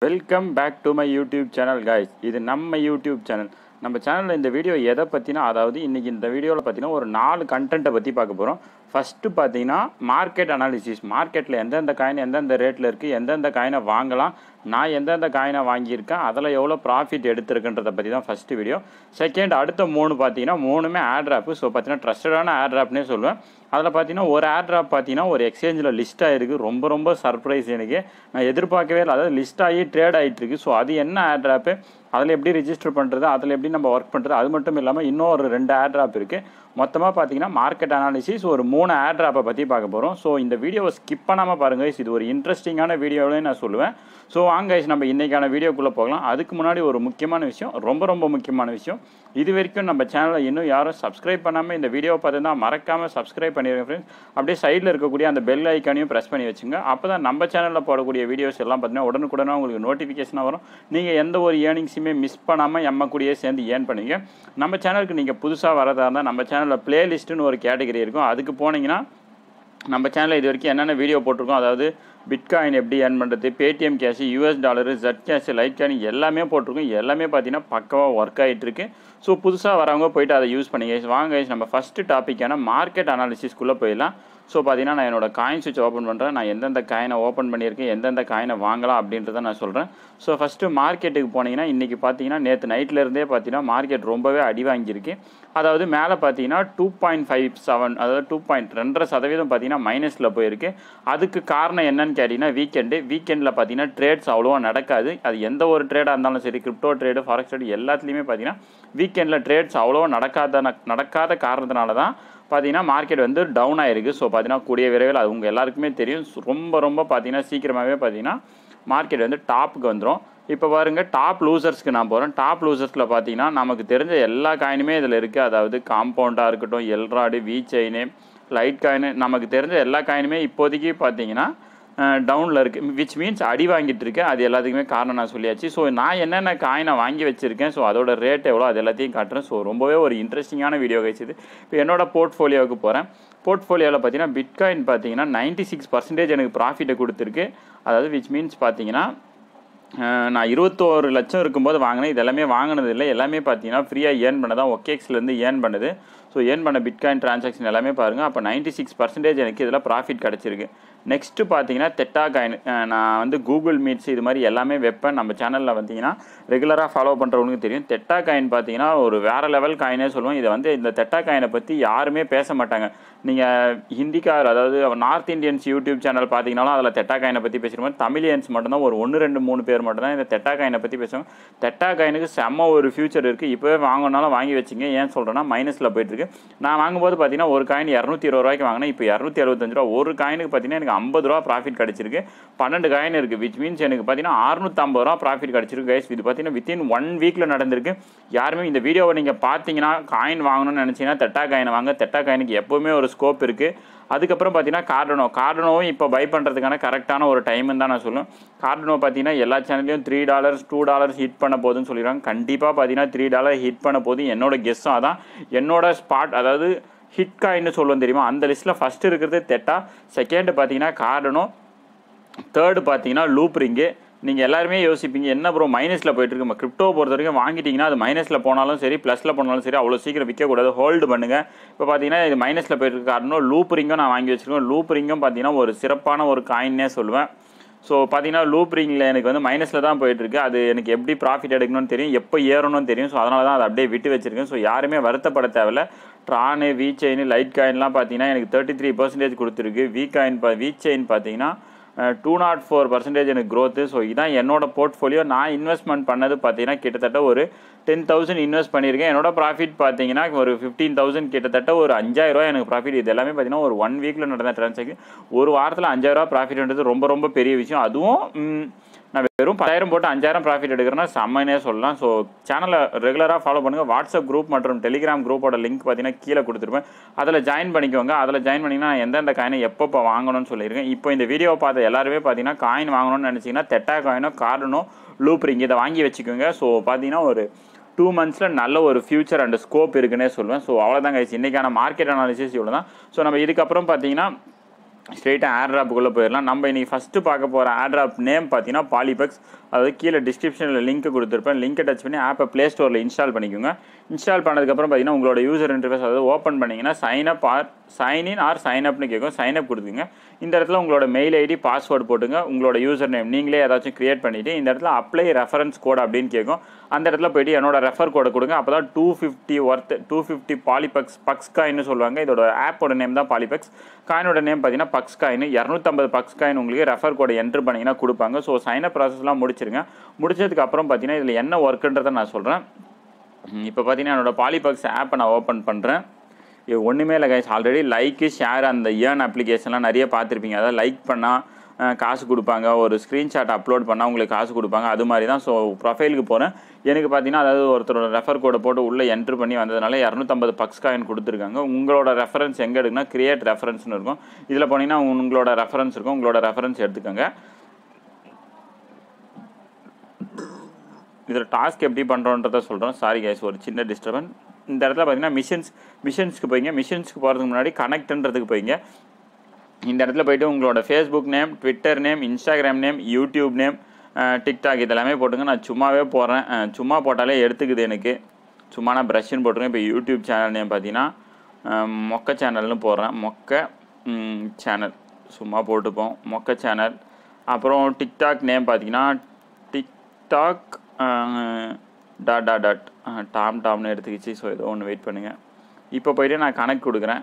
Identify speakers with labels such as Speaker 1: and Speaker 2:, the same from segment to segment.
Speaker 1: Welcome back to my YouTube channel guys. இது நம்ம YouTube channel. நம்ம சேனலில் இந்த வீடியோ எதை பற்றினா, அதாவது இன்றைக்கி இந்த வீடியோவில் பார்த்தீங்கன்னா ஒரு 4 கண்டென்ட்டை பற்றி பார்க்க போகிறோம். ஃபஸ்ட்டு பார்த்தீங்கன்னா மார்க்கெட் அனாலிசிஸ். மார்க்கெட்டில் எந்தெந்த காயின் எந்தெந்த ரேட்டில் இருக்குது, எந்தெந்த காயினை வாங்கலாம், நான் எந்தெந்த காயினை வாங்கியிருக்கேன், அதில் எவ்வளோ ப்ராஃபிட் எடுத்திருக்குன்றதை பற்றி தான் ஃபஸ்ட்டு வீடியோ. செகண்ட் அடுத்த 3 பார்த்தீங்கன்னா 3மே ஆட்ராப்பு. ஸோ பார்த்தீங்கன்னா ட்ரஸ்டடான ஆட்ராப்னே சொல்லுவேன். அதில் பார்த்தீங்கன்னா ஒரு ஆட்ராப் பார்த்தீங்கன்னா ஒரு எக்ஸ்சேஞ்சில் லிஸ்ட் ஆகிருக்கு. ரொம்ப சர்ப்ரைஸ் எனக்கு. நான் எதிர்பார்க்கவே இல்லை. அதாவது லிஸ்ட் ஆகி ட்ரேட் ஆகிட்டுருக்கு. ஸோ அது என்ன ஆட்ராப்பு, அதில் எப்படி ரிஜிஸ்டர் பண்ணுறது, அதில் எப்படி நம்ம ஒர்க் பண்ணுறது, அது மட்டும் இல்லாமல் இன்னொரு 2 ஆட்ராப் இருக்குது. மொத்தமாக பார்த்தீங்கன்னா மார்க்கெட் அனாலிசிஸ் ஒரு 3 ஆட்ராப்பை பற்றி பார்க்க போகிறோம். ஸோ இந்த வீடியோவை ஸ்கிப் பண்ணாமல் பாருங்கள். இது ஒரு இன்ட்ரெஸ்டிங்கான வீடியோவிலே நான் சொல்லுவேன். ஸோ வாங்க நம்ம இன்றைக்கான வீடியோக்குள்ளே போகலாம். அதுக்கு முன்னாடி ஒரு முக்கியமான விஷயம், ரொம்ப முக்கியமான விஷயம். இது வரைக்கும் நம்ம சேனலை இன்னும் யாரும் சப்ஸ்கிரைப் பண்ணாமல் இந்த வீடியோவை பார்த்துருந்தா மறக்காமல் சப்ஸ்கிரைப் பண்ணிடுங்க ஃப்ரெண்ட்ஸ். அப்படியே சைடில் இருக்கக்கூடிய அந்த பெல் ஐக்கானையும் ப்ரெஸ் பண்ணி வச்சுங்க. அப்போ தான் நம்ம சேனலில் போடக்கூடிய வீடியோஸ் எல்லாம் பார்த்தீங்கன்னா உடனுக்குடனே உங்களுக்கு நோட்டிஃபிகேஷனாக வரும். நீங்கள் எந்த ஒரு ஏர்னிங்ஸுமே மிஸ் பண்ணாமல் எம்ம கூடயே சேர்ந்து ஏர்ன் பண்ணுவீங்க. நம்ம சேனலுக்கு நீங்கள் புதுசாக வரதா இருந்தால் நம்ம சேனலில் பிளேலிஸ்ட்டுன்னு ஒரு கேட்டகரி இருக்கும். அதுக்கு போனீங்கன்னா நம்ம சேனலில் இது வரைக்கும் என்னென்ன வீடியோ போட்டிருக்கோம், அதாவது பிட்காயின் எப்படி ஏர்ன் பண்ணுறது, Paytm cash, US dollar, jet cash, litecoin எல்லாமே போட்டிருக்கோம். எல்லாமே பார்த்தீங்கன்னா பக்கவாக ஒர்க் ஆகிட்டுருக்கு. ஸோ புதுசாக வரவங்க போய்ட்டு அதை யூஸ் பண்ணிங்க. வாங்க நம்ம ஃபஸ்ட்டு டாப்பிக்கான மார்க்கெட் அனாலிசிஸ்க்குள்ளே போயிடலாம். ஸோ பார்த்தீங்கன்னா நான் என்னோடய காயின் சுவிட்ச் ஓப்பன் பண்ணுறேன். நான் எந்தெந்த காயினை ஓப்பன் பண்ணியிருக்கேன், எந்தெந்த காயினை வாங்கலாம் அப்படின்றத நான் சொல்கிறேன். ஸோ ஃபஸ்ட்டு மார்க்கெட்டுக்கு போனீங்கன்னா இன்றைக்கி பார்த்தீங்கன்னா நேற்று நைட்லேருந்தே பார்த்தீங்கன்னா மார்க்கெட் ரொம்பவே அடி வாங்கியிருக்கு. அதாவது மேலே பார்த்தீங்கன்னா 2.57, அதாவது 2.2% பார்த்தீங்கன்னா மைனஸில் போயிருக்கு. அதுக்கு காரணம் என்னன்னு கேட்டிங்கன்னா வீக்கெண்டில் பார்த்தீங்கன்னா ட்ரேட்ஸ் அவ்வளோவா நடக்காது. அது எந்த ஒரு ட்ரேடாக இருந்தாலும் சரி, கிரிப்டோ ட்ரேடு, ஃபாரெக்ஸ் ட்ரேடு எல்லாத்துலேயுமே பார்த்தீங்கன்னா வீக்கெண்டில் ட்ரேட்ஸ் அவ்வளோவா நடக்காத காரணத்தினால தான் பார்த்தீங்கன்னா மார்க்கெட் வந்து டவுன் ஆகிருக்கு. ஸோ பார்த்தீங்கன்னா கூடிய விரைவில் அது உங்கள் எல்லாருக்குமே தெரியும். ரொம்ப பார்த்தீங்கன்னா சீக்கிரமாகவே பார்த்தீங்கன்னா மார்க்கெட் வந்து டாப்புக்கு வந்துடும். இப்போ பாருங்கள், டாப் லூசர்ஸ்க்கு நான் போகிறேன். டாப் லூசர்ஸில் பார்த்தீங்கன்னா நமக்கு தெரிஞ்ச எல்லா காயினுமே இதில் இருக்குது. அதாவது காம்பவுண்டாக இருக்கட்டும், எல்ராடு, வி செயினு, லைட் காயின், நமக்கு தெரிஞ்ச எல்லா காயினுமே இப்போதைக்கு பார்த்தீங்கன்னா டவுனில் இருக்குது. விச் மீன்ஸ் அடி வாங்கிட்டு இருக்கேன். அது எல்லாத்துக்குமே காரணம் நான் சொல்லியாச்சு. ஸோ நான் என்னென்ன காயினை வாங்கி வச்சுருக்கேன், ஸோ அதோட ரேட் எவ்வளோ, அது எல்லாத்தையும் காட்டுறேன். ஸோ ரொம்பவே ஒரு இன்ட்ரெஸ்டிங்கான வீடியோ கிடைச்சிது. இப்போ என்னோடய போர்ட்ஃபோலியோவுக்கு போகிறேன். போர்ட்ஃபோலியோவில் பார்த்தீங்கன்னா பிட்காயின் பார்த்தீங்கன்னா 96% எனக்கு ப்ராஃபிட்டை கொடுத்துருக்கு. அதாவது விச் மீன்ஸ் பார்த்தீங்கன்னா நான் 21 லட்சம் இருக்கும்போது வாங்கினேன். இது எல்லாமே வாங்கினது இல்லை. எல்லாமே பார்த்தீங்கன்னா ஃப்ரீயாக ஏர்ன் பண்ணதான். ஒகேஎக்ஸ்லேருந்து ஏர்ன் பண்ணுது. ஸோ ஏர்ன் பண்ண பிட்காயின் ட்ரான்சாக்ஷன் எல்லாமே பாருங்கள். அப்போ 96% எனக்கு இதில் ப்ராஃபிட் கிடச்சிருக்கு. நெக்ஸ்ட்டு பார்த்தீங்கன்னா தெட்டா காயின். நான் வந்து கூகுள் மீட்ஸ் இது மாதிரி எல்லாமே வைப்பேன். நம்ம சேனலில் பார்த்தீங்கன்னா ரெகுலராக ஃபாலோ பண்ணுறவங்களுக்கு தெரியும். தெட்டா காயின் பார்த்தீங்கன்னா ஒரு வேறு லெவல் காயினே சொல்லுவோம். இதை வந்து இந்த தெட்டா காயினை பற்றி யாருமே பேச மாட்டாங்க. நீங்கள் ஹிந்திக்கார், அதாவது நார்த் இந்தியன்ஸ் யூடியூப் சேனல் பார்த்தீங்கன்னாலும் அதில் தெட்டா காயினை பற்றி பேசுகிற தமிழியன்ஸ் மட்டும்தான் ஒரு 1, 2, 3 பேர் மட்டும்தான் இந்த தெட்டா காயினை பற்றி பேசுவாங்க. தெட்டா காயினுக்கு செம்ம ஒரு ஃபியூச்சர் இருக்குது. இப்போவே வாங்கினாலும் வாங்கி வச்சுங்க. ஏன் சொல்கிறேன்னா மைனஸில் போயிட்டுருக்கு. நான் வாங்கும்போது பார்த்தீங்கன்னா ஒரு காயின் 220 ரூபாய்க்கு வாங்கினேன். இப்போ 275 ரூபா. ஒரு காயினுக்கு பார்த்தீங்கன்னா எனக்கு 50 ரூபா ப்ராஃபிட் கிடச்சிருக்கு. 12 காயின் இருக்குது. விச் மீன்ஸ் எனக்கு பார்த்தீங்கன்னா 650 ரூபா ப்ராஃபிட் கிடச்சிருக்கு கைஸ். இது பார்த்தீங்கன்னா வித்தின் 1 வீக்கில் நடந்திருக்கு. யாருமே இந்த வீடியோவை நீங்கள் பார்த்தீங்கன்னா காயின் வாங்கணும்னு நினச்சிங்கன்னா தெட்டா காயினை வாங்க. தெட்டா காயினுக்கு எப்போவுமே ஒரு ஸ்கோப் இருக்குது. அதுக்கப்புறம் பார்த்தீங்கன்னா கார்டனோவும் இப்போ பை பண்ணுறதுக்கான கரெக்டான ஒரு டைமுன்னு தான் நான் சொல்லுவேன். கார்டனோ பார்த்தீங்கன்னா எல்லா சேனல்லையும் $3, $2 ஹிட் பண்ண போகுதுன்னு சொல்லிடுறாங்க. கண்டிப்பாக பார்த்தீங்கன்னா $3 ஹிட் பண்ண போது. என்னோட கெஸ்ஸும் அதான். என்னோட ஸ்பாட், அதாவது ஹிட் காயின்னு சொல்லுவோம் தெரியுமா, அந்த லிஸ்ட்டில் ஃபஸ்ட்டு இருக்கிறது தெட்டா, செகண்டு பார்த்தீங்கன்னா கார்டனோ, தேர்டு பார்த்தீங்கன்னா லூப் ரிங்கு. நீங்கள் எல்லாருமே யோசிப்பீங்க, என்ன ப்ரோ மைனஸில் போய்ட்டுருக்கு. நம்ம கிரிப்டோ பொறுத்த வரைக்கும் வாங்கிட்டிங்கன்னா அது மைனஸில் போனாலும் சரி, ப்ளஸில் போனாலும் சரி, அவ்வளோ சீக்கிரம் விற்கக்கூடாது, ஹோல்டு பண்ணுங்கள். இப்போ பார்த்தீங்கன்னா இது மைனஸில் போய்ட்டுருக்கு. காரணம் லூப் ரிங்கும் நான் வாங்கி வச்சுருக்கேன். லூப் ரிங்கும் பார்த்தீங்கன்னா ஒரு சிறப்பான ஒரு காயின்னே சொல்லுவேன். ஸோ பார்த்தீங்கன்னா லூப் ரிங்கில் எனக்கு வந்து மைனஸில் தான் போயிட்டுருக்கு. அது எனக்கு எப்படி ப்ராஃபிட் எடுக்கணும்னு தெரியும், எப்போ ஏறணும்னு தெரியும். ஸோ அதனால தான் அதை அப்படியே விட்டு வச்சுருக்கேன். ஸோ யாருமே வருத்தப்பட தேவையில்ல. ட்ரானு, வி செயின், லைட் காயின்லாம் பார்த்தீங்கன்னா எனக்கு 33% கொடுத்துருக்கு. வி செயின் பார்த்தீங்கன்னா 204% எனக்கு க்ரோத்து. ஸோ இதான் என்னோட போர்ட்ஃபோலியோ. நான் இன்வெஸ்ட்மெண்ட் பண்ணது பார்த்தீங்கன்னா கிட்டத்தட்ட ஒரு 10,000 இன்வெஸ்ட் பண்ணியிருக்கேன். என்னோட ப்ராஃபிட் பார்த்தீங்கன்னா ஒரு 15,000, கிட்டத்தட்ட ஒரு 5,000 ரூபா எனக்கு ப்ராஃபிட். இது எல்லாமே பார்த்தீங்கன்னா ஒரு 1 வீக்கில் நடந்த ட்ரான்சாக்ஷன். ஒரு வாரத்தில் 5,000 ரூபா ப்ராஃபிட்ன்றது ரொம்ப பெரிய விஷயம். அதுவும் நான் வெறும் 10,000 போட்டு 5,000 ப்ராஃபிட் எடுக்கிறேன்னா செம்மனே சொல்லலாம். ஸோ சேனலை ரெகுலராக ஃபாலோ பண்ணுங்கள். வாட்ஸ்அப் குரூப் மற்றும் டெலிகிராம் குரூப்போட லிங்க் பார்த்தீங்கன்னா கீழே கொடுத்துருப்பேன். அதில் ஜாயின் பண்ணிக்கோங்க. அதில் ஜாயின் பண்ணிங்கன்னா நான் எந்தெந்த காயினை எப்போ வாங்கணும்னு சொல்லியிருக்கேன். இப்போ இந்த வீடியோவை பார்த்த எல்லாருமே பார்த்தீங்கன்னா காயின் வாங்கணும்னு நினச்சிங்கன்னா தெட்டா காயினோ, கார்டனோ, லூப் ரிங் இதை வாங்கி வச்சுக்கோங்க. ஸோ பார்த்தீங்கன்னா ஒரு 2 monthஸில் நல்ல ஒரு ஃபியூச்சர் அண்ட் ஸ்கோப் இருக்குன்னே சொல்லுவேன். ஸோ அவ்வளோதாங்க இன்றைக்கான மார்க்கெட் அனாலிசிஸ் இவ்வளோ தான். ஸோ நம்ம இதுக்கப்புறம் பார்த்தீங்கன்னா ஸ்ட்ரெயிட்டாக ஏர்ட்ராப்புக்குள்ளே போயிடலாம். நம்ம இன்றைக்கி ஃபஸ்ட்டு பார்க்க போகிற ஏர்ட்ராப் நேம் பார்த்தீங்கன்னா பாலிபக்ஸ். அதாவது கீழே டிஸ்கிரிப்ஷனில் லிங்க் கொடுத்துருப்பேன். லிங்கை டச் பண்ணி ஆப்பை ப்ளே ஸ்டோரில் இன்ஸ்டால் பண்ணிக்கோங்க. இன்ஸ்டால் பண்ணதுக்கப்புறம் பார்த்தீங்கன்னா உங்களோட யூசர் இன்டர்ஃபேஸ் அதாவது ஓப்பன் பண்ணிங்கன்னா சைன்இன் ஆர் சைன்அப்னு கேட்கும். சைன்அப் கொடுத்துங்க. இந்த இடத்துல உங்களோட மெயில் ஐடி பாஸ்வேர்டு போட்டுங்க. உங்களோட யூசர் நேம் நீங்களே ஏதாச்சும் க்ரியேட் பண்ணிவிட்டு இந்த இடத்துல அப்ளை ரெஃபரன்ஸ் கோட் அப்படின்னு கேட்கும். அந்த இடத்துல போய்ட்டு என்னோட ரெஃபர் கோடை கொடுங்க. அப்போ தான் 250 பக்ஸ் காயின்னு சொல்லுவாங்க. இதோட ஆப்போட நேம் தான் பாலிபக்ஸ். காயினோட நேம் பார்த்தீங்கன்னா பக்ஸ் காயின். 250 பக்ஸ் காயின் உங்களுக்கு ரெஃபர் கோடை என்ட்ரு பண்ணிங்கன்னா கொடுப்பாங்க. ஸோ சைனப் ப்ராசஸ்லாம் முடிச்சிருங்க. முடிச்சதுக்கப்புறம் பார்த்தீங்கன்னா இதில் என்ன ஒர்க்குன்றதை நான் சொல்கிறேன். இப்போ பார்த்தீங்கன்னா என்னோட பாலிபக்ஸ் ஆப்பை நான் ஓப்பன் பண்ணுறேன். இது ஒன்றுமே இல்லை கைஸ். ஆல்ரெடி லைக்கு ஷேர் அந்த ஏர்ன் அப்ளிகேஷன்லாம் நிறைய பார்த்துருப்பீங்க. அதாவது லைக் பண்ணால் காசு கொடுப்பாங்க, ஒரு ஸ்க்ரீன்ஷாட் அப்லோட் பண்ணால் உங்களுக்கு காசு கொடுப்பாங்க, அது மாதிரி தான். ஸோ ப்ரொஃபைலுக்கு போகிறேன். எனக்கு பார்த்தீங்கன்னா அதாவது ஒருத்தரோட ரெஃபர் கோடை போட்டு உள்ளே என்ட்ரு பண்ணி வந்ததுனால 250 பக்ஸ் காயின் கொடுத்துருக்காங்க. உங்களோட ரெஃபரன்ஸ் எங்கே எடுக்குன்னா கிரியேட் ரெஃபரன்ஸ்னு இருக்கும். இதில் போனீங்கன்னா உங்களோட ரெஃபரன்ஸ் இருக்கும். உங்களோட ரெஃபரன்ஸ் எடுத்துக்கோங்க. இதில் டாஸ்க் எப்படி பண்ணுறோன்றதை சொல்கிறோம். சாரி கைஸ், ஒரு சின்ன டிஸ்டர்பன்ஸ். இந்த இடத்துல பார்த்தீங்கன்னா மிஷன்ஸ்க்கு போய்ங்க. மிஷன்ஸ்க்கு போகிறதுக்கு முன்னாடி கனெக்ட்ன்றதுக்கு போய்ங்க. இந்த இடத்துல போய்ட்டு உங்களோட Facebook name, Twitter name, Instagram name, YouTube name, TikTok இதெல்லாமே போட்டுங்க. நான் சும்மாவே போடுறேன். சும்மா போட்டாலே எடுத்துக்குது எனக்கு. சும்மா நான் ப்ரஷ்ன்னு போட்டுருக்கேன். இப்போ யூடியூப் சேனல் நேம் பார்த்தீங்கன்னா மொக்க சேனல்னு போடுறேன். மொக்க சேனல் சும்மா போட்டுப்போம். மொக்க சேனல். அப்புறம் டிக்டாக் நேம் பார்த்தீங்கன்னா டிக்டாக் டாம்னு எடுத்துக்கிச்சு. ஸோ ஏதோ ஒன்று வெயிட் பண்ணுங்கள். இப்போ போய்ட்டு நான் கனெக்ட் கொடுக்குறேன்.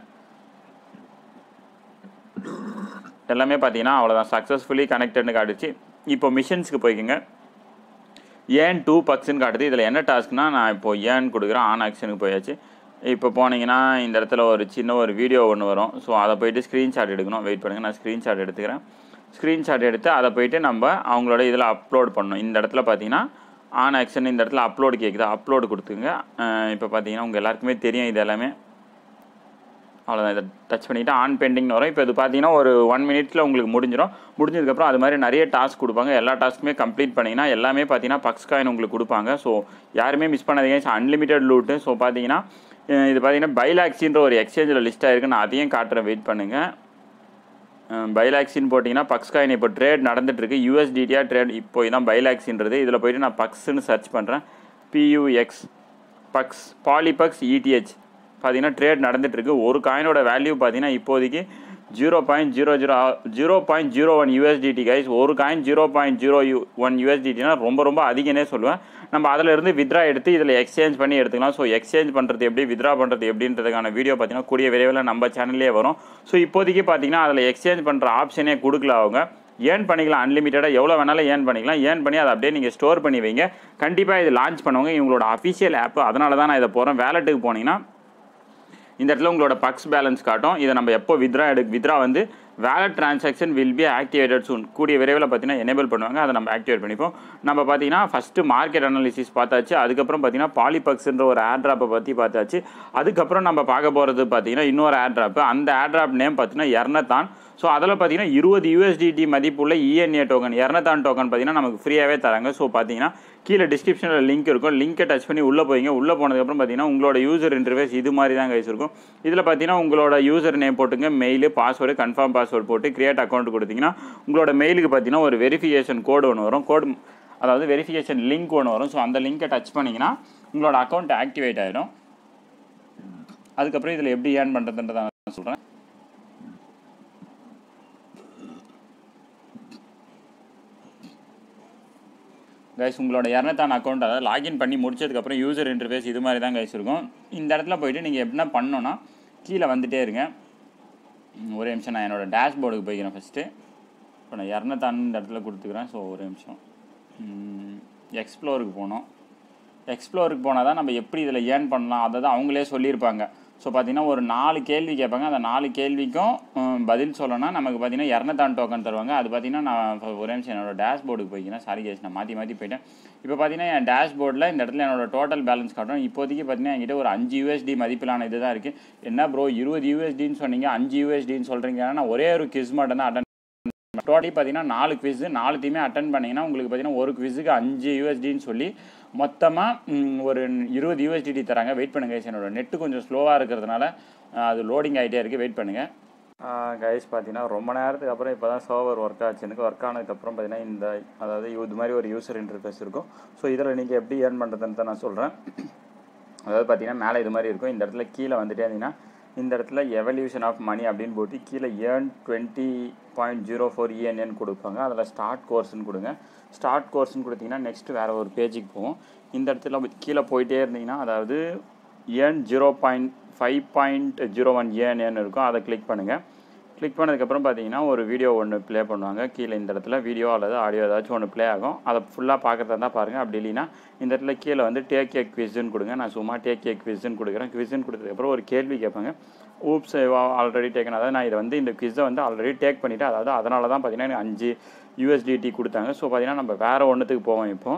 Speaker 1: எல்லாமே பார்த்தீங்கன்னா அவ்வளோதான், சக்ஸஸ்ஃபுல்லி கனெக்டட்னு காட்டுச்சு. இப்போ மிஷன்ஸ்க்கு போய்க்குங்க. ஏன் 2 பக்ஸ்ன்னு காட்டுது. இதில் என்ன டாஸ்க்னால் நான் இப்போது ஏன் கொடுக்குறேன். ஆன் ஆக்ஷனுக்கு போயாச்சு. இப்போ போனீங்கன்னா இந்த இடத்துல ஒரு சின்ன ஒரு வீடியோ ஒன்று வரும். ஸோ அதை போய்ட்டு ஸ்க்ரீன்ஷாட் எடுக்கணும். வெயிட் பண்ணுங்கள், நான் ஸ்க்ரீன்ஷாட் எடுத்துக்கிறேன். ஸ்க்ரீன்ஷாட் எடுத்து அதை போய்ட்டு நம்ம அவங்களோட இதில் அப்லோட் பண்ணணும். இந்த இடத்துல பார்த்தீங்கன்னா ஆன் ஆக்ஷன் இந்த இடத்துல அப்லோடு கேட்குது. அப்லோடு கொடுத்துங்க. இப்போ பார்த்தீங்கன்னா உங்கள் எல்லாருக்குமே தெரியும் இது எல்லாமே. அவ்வளோதான். இதை டச் பண்ணிவிட்டு ஆன் பெண்டிங்னு வரும். இப்போ இது பார்த்தீங்கன்னா ஒரு 1 மினிட்ல உங்களுக்கு முடிஞ்சதுக்கப்புறம் அது மாதிரி நிறைய டாஸ்க் கொடுப்பாங்க. எல்லா டாஸ்க்குமே கம்ப்ளீட் பண்ணிங்கன்னா எல்லாமே பார்த்தீங்கன்னா பக்ஸ் காயின் உங்களுக்கு கொடுப்பாங்க. ஸோ யாருமே மிஸ் பண்ணாதீங்க. Unlimited loot. ஸோ பார்த்தீங்கன்னா இது பார்த்தீங்கன்னா பைலாக்ஸின்ற ஒரு எக்ஸ்சேஞ்சில் லிஸ்ட் ஆகிருக்கு. நான் அதையும் காட்டுறேன். வெயிட் பண்ணுங்கள். பைலாக்ஸின்னு போட்டிங்கன்னா பக்ஸ் காயின் இப்போ ட்ரேட் நடந்துகிட்ருக்கு. யூஎஸ்டிடியாக ட்ரேட் இப்போ இதான் பைலாக்ஸின்றது. இதில் போய்ட்டு நான் பக்ஸ்ன்னு சர்ச் பண்ணுறேன். PUX பக்ஸ் பாலிபக்ஸ் ETH பார்த்தீங்கன்னா ட்ரேட் நடந்துகிட்ருக்கு. ஒரு காயினோட வேல்யூ பார்த்தீங்கன்னா இப்போதைக்கு 0.01 USDT கைஸ். ஒரு காயின் 0.01 USDTனா ரொம்ப அதிகனே சொல்லுவேன். நம்ம அதில் இருந்து வித்ரா எடுத்து இதில் எக்ஸ்சேஞ்ச் பண்ணி எடுத்துக்கலாம். ஸோ எக்ஸ்சேஞ்ச் பண்ணுறது எப்படி, வித்ரா பண்ணுறது எப்படின்றதுக்கான வீடியோ பார்த்தீங்கன்னா கூடிய விரைவில் நம்ம சேனல்லே வரும். ஸோ இப்போதைக்கு பார்த்தீங்கன்னா அதில் எக்ஸ்சேஞ்ச் பண்ணுற ஆப்ஷனே கொடுக்கல அவங்க. ஏர்ன் பண்ணிக்கலாம். அன்லிமிட்டடாக எவ்வளோ வேணாலும் ஏர்ன் பண்ணிக்கலாம். ஏர்ன் பண்ணி அதை அப்படியே நீங்கள் ஸ்டோர் பண்ணி வைங்க. கண்டிப்பாக இது லான்ச் பண்ணுவாங்க. இவங்களோட அஃபிஷியல் ஆப்பு. அதனால தான் நான் இதை போகிறேன். வேலெட்டுக்கு போனீங்கன்னா இந்த இடத்துல உங்களோட பக்ஸ் பேலன்ஸ் காட்டும். இதை நம்ம எப்போ வித்ரா வந்து wallet transaction will be activated soon. கூடிய விரைவில் பார்த்தீங்கன்னா எனேபிள் பண்ணுவாங்க. அதை நம்ம ஆக்டிவேட் பண்ணிப்போம். நம்ம பார்த்தீங்கன்னா ஃபஸ்ட்டு மார்க்கெட் அனாலிசிஸ் பார்த்தாச்சு. அதுக்கப்புறம் பார்த்தீங்கன்னா பாலிபக்ஸ்ன்ற ஒரு ஏர்ட்ராப்பை பற்றி பார்த்தாச்சு. அதுக்கப்புறம் நம்ம பார்க்க போகிறது பார்த்தீங்கன்னா இன்னொரு ஏர்ட்ராப்பு. அந்த ஏர்ட்ராப் நேம் பார்த்தீங்கன்னா எர்னத்தான். ஸோ அதில் பார்த்தீங்கன்னா 20 USDT மதிப்புள்ள ENA டோக்கன் எர்னத்தான் டோக்கன் பார்த்தீங்கன்னா நமக்கு ஃப்ரீயாகவே தராங்க. ஸோ பார்த்தீங்கன்னா கீழே டிஸ்கிரிப்ஷனில் லிங்க் இருக்கும். லிங்கை டச் பண்ணி உள்ளே போய்ங்க. உள்ளே போனதுக்கப்புறம் பார்த்தீங்கன்னா உங்களோட யூசர் இன்டர்ஃபேஸ் இது மாதிரி தான் கைஸ் இருக்கும். இதில் பார்த்தீங்கன்னா உங்களோட யூசர் நேம் போட்டுங்க. மெயிலு, பாஸ்வேர்டு, கன்ஃபார்ம் பாஸ்வேர்டு போட்டு கிரியேட் அக்கௌண்ட் கொடுத்தீங்கன்னா உங்களோட மெயிலுக்கு பார்த்தீங்கன்னா ஒரு வெரிஃபிகேஷன் கோடு ஒன்று வரும். அதாவது வெரிஃபிகேஷன் லிங்க் ஒன்று வரும். ஸோ அந்த லிங்கை டச் பண்ணிங்கன்னா உங்களோட அக்கௌண்ட் ஆக்டிவேட் ஆகிடும். அதுக்கப்புறம் இதில் எப்படி ஏர்ன் பண்ணுறதுன்றதை நான் சொல்கிறேன். கைஸ் உங்களோட எர்னத்தான் அக்கௌண்ட் அதாவது லாகின் பண்ணி முடிச்சதுக்கப்புறம் யூசர் இன்டர்ஃபேஸ் இது மாதிரி தான் கைஸ் இருக்கும். இந்த இடத்துல போய்ட்டு நீங்கள் எப்படின்னா பண்ணோன்னா கீழே வந்துகிட்டே இருங்க. ஒரே நிமிஷம் நான் என்னோடய டேஷ்போர்டுக்கு போய்க்கிறேன். ஃபஸ்ட்டு இப்போ நான் எர்னத்தான் இந்த இடத்துல கொடுத்துக்கிறேன். ஸோ ஒரு நிமிஷம் எக்ஸ்ப்ளோருக்கு போனோம். எக்ஸ்ப்ளோருக்கு போனால் தான் நம்ம எப்படி இதில் ஏர்ன் பண்ணலாம் அதை தான் அவங்களே சொல்லியிருப்பாங்க. ஸோ பார்த்தீங்கன்னா ஒரு 4 கேள்வி கேட்பாங்க. அந்த 4 கேள்விக்கும் பதில் சொல்லணும்னா நமக்கு பார்த்தீங்கன்னா எர்னத்தான் டோக்கன் தருவாங்க. அது பார்த்தீங்கன்னா நான் ஒரே நிமிஷம் என்னோடய டேஷ்போர்டுக்கு போய்க்கிறேன். சாரி கேஸ், நான் மாற்றி போயிட்டேன். இப்போ பார்த்தீங்கன்னா என் டேஷ்போர்டில் இந்த இடத்துல என்னோட டோட்டல் பேலன்ஸ் காட்டும். இப்போதைக்கு பார்த்தீங்கன்னா என்கிட்ட ஒரு 5 USD மதிப்பிலான இது தான் இருக்குது. என்ன ப்ரோ 20 USDன்னு சொன்னீங்க, 5 USDன்னு சொல்கிறீங்க. ஏன்னா நான் ஒரே ஒரு குவிஸ் மட்டும் தான் அட்டன் டோட்டலி பார்த்தீங்கன்னா 4 குவிஸ் 4த்தையுமே அட்டன் பண்ணிங்கன்னா உங்களுக்கு பார்த்தீங்கன்னா ஒரு குவிஸுக்கு 5 USDன்னு சொல்லி மொத்தமாக ஒரு 20 USDT தராங்க. வெயிட் பண்ணுங்கள். என்னோட நெட்டு கொஞ்சம் ஸ்லோவாக இருக்கிறதுனால அது லோடிங் ஆகிட்டே இருக்குது. வெயிட் பண்ணுங்கள். கைஸ் பார்த்தீங்கன்னா ரொம்ப நேரத்துக்கு அப்புறம் இப்போ தான் சர்வர் ஒர்க் ஆச்சு. எனக்கு ஒர்க் ஆனதுக்கப்புறம் பார்த்தீங்கன்னா இந்த அதாவது இது மாதிரி ஒரு யூசர் இன்டர்ஃபேஸ் இருக்கும். ஸோ இதில் நீங்கள் எப்படி ஏர்ன் பண்ணுறதுன்னு தான் நான் சொல்கிறேன். அதாவது பார்த்தீங்கன்னா மேலே இது மாதிரி இருக்கும். இந்த இடத்துல கீழே வந்துட்டே இருந்தீங்கன்னா இந்த இடத்துல எவல்யூஷன் ஆஃப் மணி அப்படின்னு போட்டு கீழே ஏர்ன் 20.04 ENN கொடுப்பாங்க. அதில் ஸ்டார்ட் கோர்ஸ்ன்னு கொடுங்க. ஸ்டார்ட் கோர்ஸ்ன்னு கொடுத்தீங்கன்னா நெக்ஸ்ட்டு வேறு ஒரு பேஜுக்கு போகும். இந்த இடத்துல கீழே போயிட்டே இருந்தீங்கன்னா அதாவது ஏர்ன் 0.5.01 ENN இருக்கும். அதை கிளிக் பண்ணுங்கள். கிளிக் பண்ணதுக்கப்புறம் பார்த்தீங்கன்னா ஒரு வீடியோ ஒன்று ப்ளே பண்ணுவாங்க. கீழே இந்த இடத்துல வீடியோ அல்லது ஆடியோ ஏதாச்சும் ஒன்று ப்ளே ஆகும். அதை ஃபுல்லாக பார்க்குறதா தான் பாருங்கள். அப்படி இல்லைன்னா இந்த இடத்துல கீழே வந்து டேக் ஏ குவிஸ்ன்னு கொடுங்க. நான் சும்மா டேக் ஏ குவிஸ்ன்னு கொடுக்குறேன். குவிஸ்ன்னு கொடுத்ததுக்கப்புறம் ஒரு கேள்வி கேட்பாங்க. Oops already taken. அதாவது நான் இதை வந்து இந்த குவிஸை வந்து ஆல்ரெடி டேக் பண்ணிவிட்டேன். அதாவது அதனால தான் பார்த்தீங்கன்னா எனக்கு 5 USDT கொடுத்தாங்க. ஸோ பார்த்தீங்கன்னா நம்ம வேறு ஒன்றுத்துக்கு போவோம். இப்போது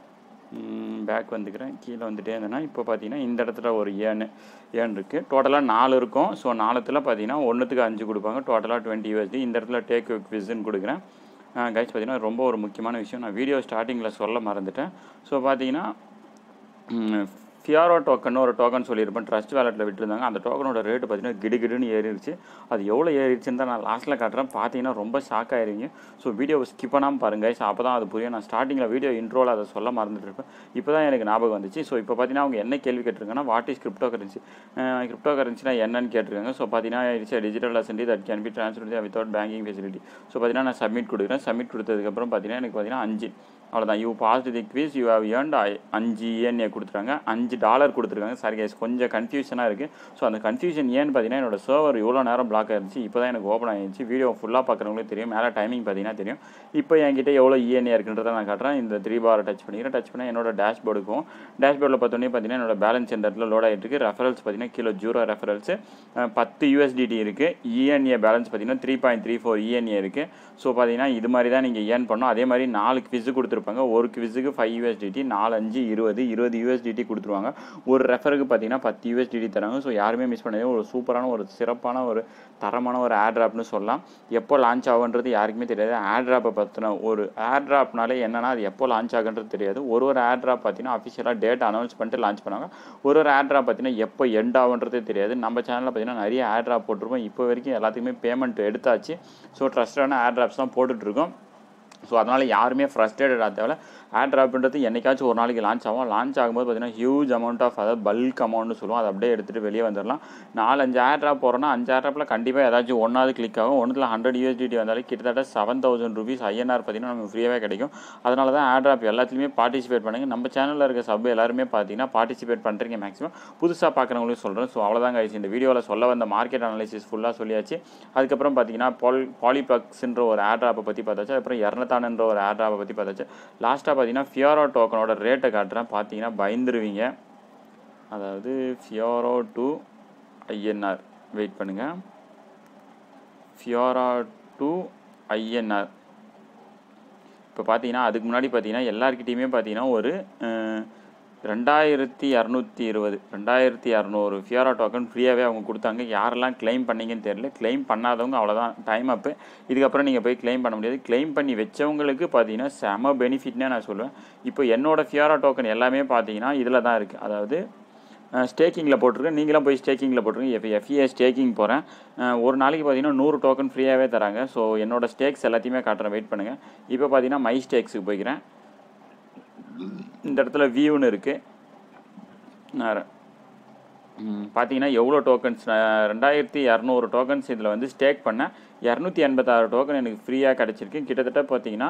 Speaker 1: பேக் வந்துக்கிறேன். கீழே வந்துட்டே இருந்தேன்னா இப்போ பார்த்தீங்கன்னா இந்த இடத்துல ஒரு ஏர்ன் இருக்குது. டோட்டலாக 4 இருக்கும். ஸோ 4த்தில் பார்த்தீங்கன்னா 1க்கு 5 கொடுப்பாங்க. டோட்டலாக 20 USD. இந்த இடத்துல டேக் குவிஸ்ன்னு கொடுக்குறேன். கைஸ் பார்த்தீங்கன்னா ரொம்ப ஒரு முக்கியமான விஷயம் நான் வீடியோ ஸ்டார்டிங்கில் சொல்ல மறந்துட்டேன். ஸோ பார்த்தீங்கன்னா ஃபியாரோ டோக்கன் ஒரு டோக்கன் சொல்லியிருப்பேன். ட்ரஸ்ட் வேலெட்டில் விட்டுருந்தாங்க. அந்த டோக்கனோட ரேட்டு பார்த்தீங்கன்னா கிடுகிடுன்னு ஏறிடுச்சு. அது எவ்வளோ ஏறிடுச்சுன்னு தான் நான் லாஸ்ட்டில் காட்டுறேன். பார்த்தீங்கன்னா ரொம்ப ஷாக் ஆயிருங்க. ஸோ வீடியோவை ஸ்கிப் பண்ணாமல் பாருங்கள். ஸோ அப்போ தான் அது புரியும். நான் ஸ்டார்டிங்கில் வீடியோ இன்ட்ரோவில் அதை சொல்ல மறந்துட்டுருப்பேன். இப்போ தான் எனக்கு ஞாபகம் வந்துச்சு. ஸோ இப்போ பார்த்தீங்கன்னா அவங்க என்ன கேள்வி கேட்டிருக்காங்கன்னா வாட் இஸ் கிரிப்டோ கரன்சி. கிரிப்டோ கரன்சினா என்னன்னு கேட்டிருக்காங்க. ஸோ பார்த்தீங்கன்னா it's digital asset that can be transfer without banking facility. So பார்த்தீங்கன்னா நான் சப்மிட் கொடுக்குறேன். சப்மிட் கொடுத்ததுக்கப்புறம் பார்த்தீங்கன்னா எனக்கு பார்த்தீங்கன்னா 5 அவ்வளோதான். You passed the quiz you have earned 5 ENA கொடுத்துருக்காங்க. $5 கொடுத்துருக்காங்க. சாரி கைஸ் கொஞ்சம் கன்ஃபியூஷனாக இருக்குது. ஸோ அந்த கன்ஃபியூஷன் ஏன்னு பார்த்தீங்கன்னா என்னோட சர்வர் இவ்வளோ நேரம் பிளாக் ஆகிருந்துச்சு. இப்போ தான் எனக்கு ஓப்பன் ஆகிருந்துச்சு. வீடியோ ஃபுல்லாக பார்க்குறவங்களே தெரியும். மேலே டைமிங் பார்த்தீங்கன்னா தெரியும். இப்போ என்கிட்ட எவ்வளோ ENA இருக்குன்றதை நான் காட்டுறேன். இந்த 3 பாரை டச் பண்ணிக்கிறேன். டச் பண்ணால் என்னோட டேஷ்போர்டுக்கும் டேஷ்போர்டில் பார்த்தோன்னே பார்த்தீங்கன்னா என்னோட பேலன்ஸ் இந்த இடத்துல லோட் ஆகிட்டு இருக்குது. ரெஃபரல்ஸ் பார்த்தீங்கன்னா கிலோ 0 ரெஃபரல்ஸ் 10 USDT இருக்குது. ENA பேலன்ஸ் பார்த்தீங்கன்னா 3.34 ENA இருக்குது. ஸோ பார்த்தீங்கன்னா இது மாதிரி தான் நீங்கள் ஏர்ன் பண்ணணும். அதே மாதிரி 4 குவிஸு கொடுத்துருப்பாங்க. ஒரு குவிஸுக்கு 5 USDT, 4 5 20 USDT கொடுத்துருவாங்க. ஒரு ரெஃபருக்கு பார்த்தீங்கன்னா 10 USDT தராங்க. ஸோ யாருமே மிஸ் பண்ணாதே. ஒரு சூப்பரான ஒரு சிறப்பான ஒரு தரமான ஒரு ஏர்ட்ராப்னு சொல்லலாம். எப்போ லான்ச் ஆகுன்றது யாருக்குமே தெரியாது. ஏர்ட்ராப்பை பற்றின ஒரு ஏர்ட்ராப்னாலே என்னன்னா அது எப்போ லான்ச் ஆகுன்றது தெரியாது. ஒரு ஏர்ட்ராப் பார்த்தீங்கன்னா அஃபிஷியலாக டேட் அனௌன்ஸ் பண்ணிட்டு லான்ச் பண்ணுவாங்க. ஒரு ஏர்ட்ராப் பார்த்தீங்கன்னா எப்போ எண்ட் ஆகுன்றதே தெரியாது. நம்ம சேனலில் பார்த்தீங்கன்னா நிறைய ஏர்ட்ராப் போட்டிருப்போம். இப்போ வரைக்கும் எல்லாத்துக்குமே பேமெண்ட் எடுத்தாச்சு. ஸோ ட்ரஸ்டான ஏர்ட்ராப்ஸ் தான் போட்டுட்ருக்கோம். ஸோ அதனால் யாருமே ஃப்ரஸ்ட்ரேட்டட் ஆக தேவை. ஏர்ட்ராப்ன்றது என்றைக்காச்சும் ஒரு நாளைக்கு லான்ச் ஆகும். லான்ச் ஆகும்போது பார்த்தீங்கன்னா ஹியூஜ் அமௌண்ட் ஆஃப் அதாவது பல்க் அமௌண்ட்னு சொல்லுவோம். அதை அப்படியே எடுத்துகிட்டு வெளியே வந்துடலாம். 4-5 ஏர்ட்ராப் போகிறோன்னா 5 ஏர்ட்ராப்பில் கண்டிப்பாக ஏதாச்சும் ஒன்றாவது கிளிக் ஆகும். ஒன்றுல 100 USDT வந்தாலே கிட்டத்தட்ட 7000 rupees INR பார்த்தீங்கன்னா நமக்கு ஃப்ரீயாகவே கிடைக்கும். அதனால தான் ஏர்ட்ராப் எல்லாத்துலேயுமே பார்ட்டிசிபேட் பண்ணுங்கள். நம்ம சேனலில் இருக்க சப் எல்லாருமே பார்த்தீங்கன்னா பார்ட்டிசிபேட் பண்ணுறீங்க மேக்ஸிமம். புதுசாக பார்க்குறவங்களும் சொல்கிறேன். ஸோ அவ்வளோதாங்க ஆயிடுச்சு. இந்த வீடியோவில் சொல்ல வந்த மார்க்கெட் அனாலிசிஸ் ஃபுல்லாக சொல்லியாச்சு. அதுக்கப்புறம் பார்த்தீங்கன்னா பாலிபக்ஸ்ன்ற ஒரு ஏர்ட்ராப்பை பற்றி பார்த்தாச்சு. அதுக்கப்புறம் எர்னத்தான்ன்ற ஒரு ஏர்ட்ராப்பை பற்றி பார்த்தாச்சு. லாஸ்ட்டாக பார்த்தீங்கன்னா ஃபியாரோ டோக்கனோட ரேட்டை காட்டுறேன். பார்த்தீங்கன்னா பயந்துருவீங்க. அதாவது ஃபியாரோ டு INR வெயிட் பண்ணுங்கள். ஃபியாரோ டு INR இப்போ பார்த்தீங்கன்னா அதுக்கு முன்னாடி பார்த்தீங்கன்னா எல்லாருக்கிட்டையுமே பார்த்தீங்கன்னா ஒரு 2220 ஃபியாரோ டோக்கன் ஃப்ரீயாகவே அவங்க கொடுத்தாங்க. யாரெல்லாம் கிளைம் பண்ணிங்கன்னு தெரியல. கிளைம் பண்ணாதவங்க அவ்வளோதான் டைம் அப்பு. இதுக்கப்புறம் நீங்கள் போய் கிளைம் பண்ண முடியாது. கிளைம் பண்ணி வச்சவங்களுக்கு பார்த்தீங்கன்னா செம பெனிஃபிட்னே நான் சொல்லுவேன். இப்போ என்னோடய ஃபியாரோ டோக்கன் எல்லாமே பார்த்தீங்கன்னா இதில் தான் இருக்குது. அதாவது ஸ்டேக்கிங்கில் போட்டிருக்கேன். நீங்களும் போய் ஸ்டேக்கிங்கில் போட்டிருக்கேன். FEA ஸ்டேக்கிங் போகிறேன். ஒரு நாளைக்கு பார்த்தீங்கன்னா 100 டோக்கன் ஃப்ரீயாகவே தராங்க. ஸோ என்னோடய ஸ்டேக்ஸ் எல்லாத்தையுமே காட்டுறேன். வெயிட் பண்ணுங்கள். இப்போ பார்த்தீங்கன்னா மை ஸ்டேக்ஸுக்கு போய்க்கிறேன். இந்த இடத்துல வியூன்னு இருக்குது. பார்த்தீங்கன்னா எவ்வளோ டோக்கன்ஸ் 2200 டோக்கன்ஸ் இதில் வந்து ஸ்டேக் பண்ணேன். 286 டோக்கன் எனக்கு ஃப்ரீயாக கிடச்சிருக்கு. கிட்டத்தட்ட பார்த்தீங்கன்னா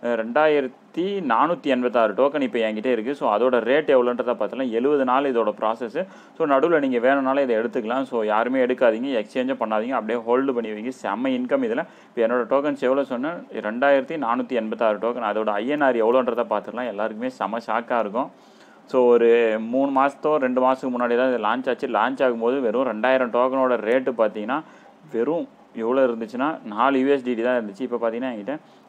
Speaker 1: 2486 டோக்கன் இப்போ என்கிட்ட இருக்குது. ஸோ அதோட ரேட் எவ்வளோன்றதை பார்த்தலாம். 70 நாள் இதோட ப்ராசஸ்ஸு. ஸோ நடுவில் நீங்கள் வேணும்னாலும் இதை எடுத்துக்கலாம். ஸோ யாருமே எடுக்காதீங்க, எக்ஸ்சேஞ்சும் பண்ணாதீங்க, அப்படியே ஹோல்டு பண்ணி வைங்க. செம்ம இன்கம் இதில். இப்போ என்னோடய டோக்கன்ஸ் எவ்வளோ சொன்னேன் 2486 டோக்கன். அதோட INR எவ்வளோன்றதை பார்த்துக்கலாம். எல்லாருக்குமே செம்ம ஷாக்காக இருக்கும். ஸோ ஒரு 3 மாதத்தோ 2 மாதத்துக்கு முன்னாடி தான் இது லான்ச் ஆச்சு. லான்ச் ஆகும்போது வெறும் 2000 டோக்கனோட ரேட்டு பார்த்தீங்கன்னா வெறும் எவ்வளோ இருந்துச்சுன்னா 4 USDT தான் இருந்துச்சு. இப்போ பார்த்தீங்கன்னா என்கிட்ட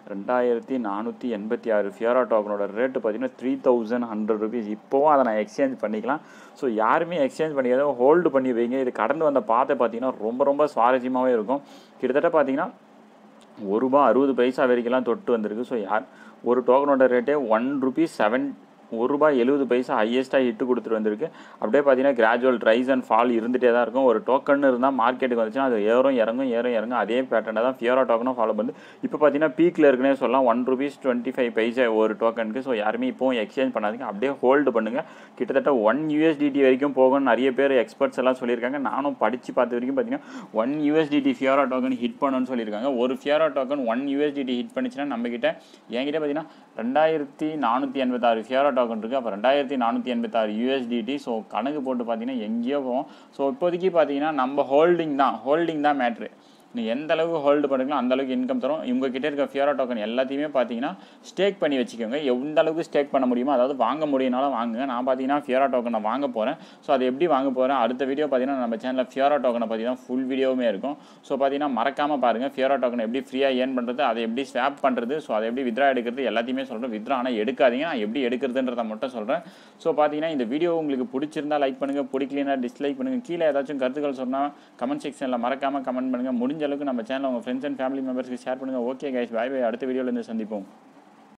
Speaker 1: 2486 ஃபியாரோ டோக்கனோட ரேட்டு பார்த்தீங்கன்னா 3100 rupees. இப்போவும் அதை நான் எக்ஸ்சேஞ்ச் பண்ணிக்கலாம். ஸோ யாருமே எக்ஸ்சேஞ்ச் பண்ணிக்காத ஹோல்டு பண்ணி வைங்க. இது கடந்து வந்த பாத்தை பார்த்தீங்கன்னா ரொம்ப சுவாரஸ்யமாகவே இருக்கும். கிட்டத்தட்ட பார்த்தீங்கன்னா ₹1.60 வரைக்கும்லாம் தொட்டு வந்திருக்கு. ஸோ யார் ஒரு டோக்கனோட ரேட்டே ₹1.7 ₹1.70 ஹையஸ்ட்டாக ஹிட்டு கொடுத்துட்டு வந்திருக்கு. அப்படியே பார்த்தீங்கன்னா கிராஜுவல் ரைஸ் அண்ட் ஃபால் இருந்துகிட்டே தான் இருக்கும். ஒரு டோக்கன் இருந்தால் மார்க்கெட்டுக்கு வந்துச்சுன்னா அது ஏறும் இறங்கும். அதே பேட்டர்னை தான் ஃபியரா டோக்கனும் ஃபாலோ பண்ணுது. இப்போ பார்த்தீங்கன்னா பீக்கில் இருக்குன்னே சொல்லலாம். ₹1.25 ஒரு டோக்கனுக்கு. ஸோ யாருமே இப்போவும் எக்ஸ்சேஞ்ச் பண்ணாதீங்க, அப்படியே ஹோல்டு பண்ணுங்கள். கிட்டத்தட்ட $1 வரைக்கும் போகும்னு நிறைய பேர் எக்ஸ்பர்ட்ஸ் எல்லாம் சொல்லியிருக்காங்க. நானும் படித்து பார்த்த வரைக்கும் பார்த்தீங்கன்னா $1 ஃபியரா டோக்கன் ஹிட் பண்ணணும்னு சொல்லியிருக்காங்க. ஒரு ஃபியரா டோக்கன் $1 ஹிட் பண்ணிச்சுன்னா நம்மக்கிட்ட என்கிட்ட பார்த்தீங்கன்னா 2486 ஃபியரா டோக்கன் இருக்குது. அப்போ $2486. ஸோ கணக்கு போட்டு பார்த்தீங்கன்னா எங்கேயோ போவோம். ஸோ இப்போதைக்கு பார்த்தீங்கன்னா நம்ம ஹோல்டிங் தான் மேட்ரு. நீங்கள் எந்த அளவுக்கு ஹோல்டு பண்ணுறீங்களோ அந்த அளவுக்கு இன்கம் தரும். இவங்க கிட்டே இருக்க ஃபியரா டோக்கன் எல்லாத்தையுமே பார்த்தீங்கன்னா ஸ்டேக் பண்ணி வச்சுக்கோங்க. எந்த அளவுக்கு ஸ்டேக் பண்ண முடியுமோ, அதாவது வாங்க முடியும்னாலும் வாங்குங்க. நான் பார்த்தீங்கன்னா ஃபியரா டோக்கனை வாங்க போகிறேன். ஸோ அது எப்படி வாங்க போகிறேன் அடுத்த வீடியோ பார்த்தீங்கன்னா நம்ம சேனலில் ஃபியரா டோக்கனை பற்றி தான் ஃபுல் வீடியோவுமே இருக்கும். ஸோ பார்த்தீங்கன்னா மறக்காமல் பாருங்கள். ஃபியரா டோக்கனை எப்படி ஃப்ரீயாக ஏர்ன் பண்ணுறது, அதை எப்படி ஸ்வாப் பண்ணுறது, ஸோ அதை எப்படி வித்ரா எடுக்கிறது எல்லாத்தையுமே சொல்கிறேன். வித்ரா ஆனால் எடுக்காதீங்க, நான் எப்படி எடுக்கிறதுன்றதை மட்டும் சொல்கிறேன். ஸோ பார்த்தீங்கன்னா இந்த வீடியோ உங்களுக்கு பிடிச்சிருந்தா லைக் பண்ணுங்கள், பிடிக்கலனா டிஸ்லைக் பண்ணுங்கள். கீழே ஏதாச்சும் கருத்துக்கள் சொன்னால் கமெண்ட் செக்ஷனில் மறக்காமல் கமெண்ட் பண்ணுங்கள். முடிஞ்ச அளவுக்கு நம்ம சேனல் உங்கள் ஃப்ரெண்ட்ஸ் அண்ட் ஃபேமிலி மெம்பர்ஸ்க்கு ஷேர் பண்ணுங்கள். Okay guys, bye bye. அடுத்த வீடியோவில் இருந்து சந்திப்போம்.